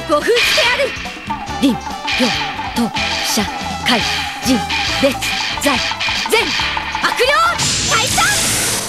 ご封じてある。林、陽、東、社、会、人、列、在、全。